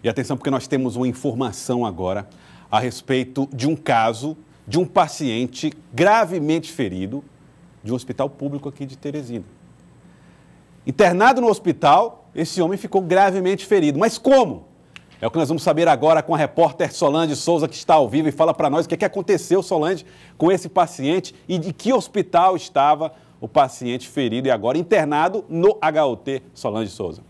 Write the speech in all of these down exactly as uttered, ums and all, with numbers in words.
E atenção, porque nós temos uma informação agora a respeito de um caso de um paciente gravemente ferido de um hospital público aqui de Teresina. Internado no hospital, esse homem ficou gravemente ferido. Mas como? É o que nós vamos saber agora com a repórter Solange Souza, que está ao vivo e fala para nós o que, é que aconteceu, Solange, com esse paciente e de que hospital estava o paciente ferido e agora internado no H U T. Solange Souza.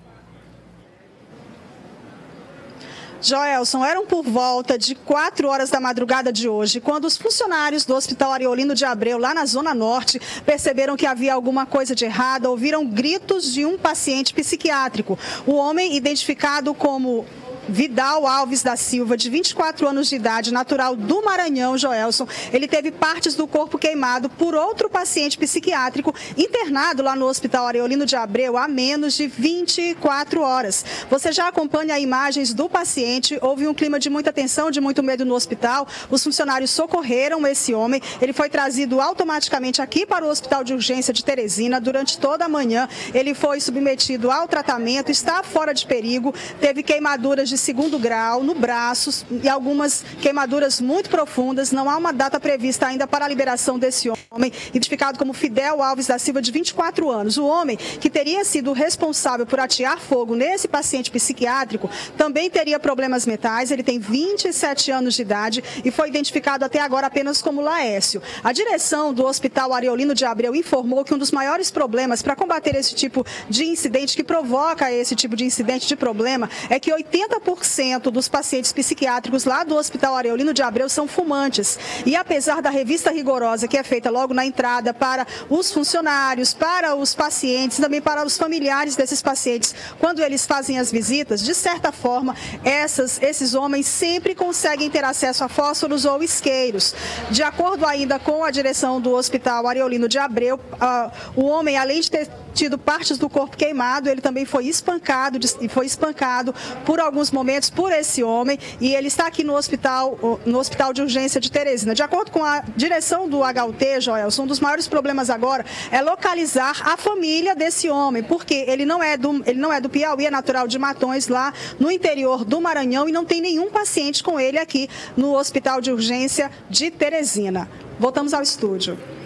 Joelson, eram por volta de quatro horas da madrugada de hoje, quando os funcionários do Hospital Ariolino de Abreu, lá na Zona Norte, perceberam que havia alguma coisa de errado, ouviram gritos de um paciente psiquiátrico. O homem, identificado como Vidal Alves da Silva, de vinte e quatro anos de idade, natural do Maranhão, Joelson, ele teve partes do corpo queimado por outro paciente psiquiátrico internado lá no Hospital Ariolino de Abreu há menos de vinte e quatro horas. Você já acompanha imagens do paciente, houve um clima de muita tensão, de muito medo no hospital, os funcionários socorreram esse homem, ele foi trazido automaticamente aqui para o Hospital de Urgência de Teresina durante toda a manhã, ele foi submetido ao tratamento, está fora de perigo, teve queimaduras de segundo grau no braço e algumas queimaduras muito profundas. Não há uma data prevista ainda para a liberação desse homem, identificado como Fidel Alves da Silva, de vinte e quatro anos. O homem que teria sido responsável por atear fogo nesse paciente psiquiátrico também teria problemas mentais. Ele tem vinte e sete anos de idade e foi identificado até agora apenas como Laércio. A direção do Hospital Ariolino de Abreu informou que um dos maiores problemas para combater esse tipo de incidente, que provoca esse tipo de incidente de problema, é que oitenta por cento dos pacientes psiquiátricos lá do Hospital Ariolino de Abreu são fumantes. E apesar da revista rigorosa que é feita logo na entrada para os funcionários, para os pacientes, também para os familiares desses pacientes, quando eles fazem as visitas, de certa forma, essas, esses homens sempre conseguem ter acesso a fósforos ou isqueiros. De acordo ainda com a direção do Hospital Ariolino de Abreu, uh, o homem, além de ter tido partes do corpo queimado, ele também foi espancado, e foi espancado por alguns momentos por esse homem, e ele está aqui no hospital, no Hospital de Urgência de Teresina. De acordo com a direção do H U T, Joelson, um dos maiores problemas agora é localizar a família desse homem, porque ele não é do, ele não é do Piauí, é natural de Matões, lá no interior do Maranhão, e não tem nenhum paciente com ele aqui no Hospital de Urgência de Teresina. Voltamos ao estúdio.